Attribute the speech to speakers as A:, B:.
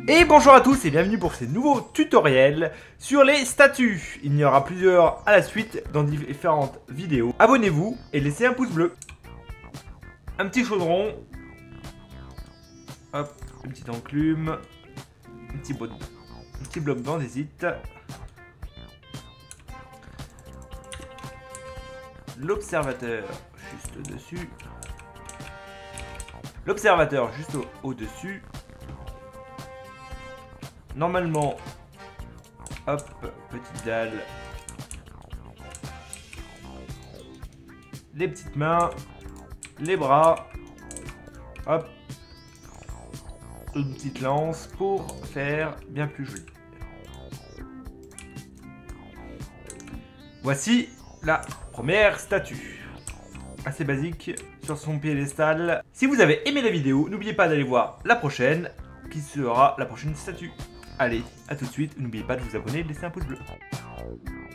A: Et bonjour à tous et bienvenue pour ces nouveaux tutoriels sur les statues. Il y en aura plusieurs à la suite dans différentes vidéos. Abonnez-vous et laissez un pouce bleu. Un petit chaudron. Hop, une petite enclume. Un petit bloc d'andésite. L'observateur juste dessus. L'observateur juste au-dessus. Normalement, hop, petite dalle. Les petites mains, les bras, hop, une petite lance pour faire bien plus joli. Voici la première statue. Assez basique sur son piédestal. Si vous avez aimé la vidéo, n'oubliez pas d'aller voir la prochaine, qui sera la prochaine statue. Allez, à tout de suite, n'oubliez pas de vous abonner et de laisser un pouce bleu.